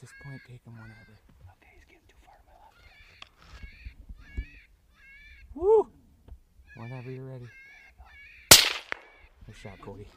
this point, take him whenever. Okay, he's getting too far to my left. Woo! Whenever you're ready. Nice shot, Cody.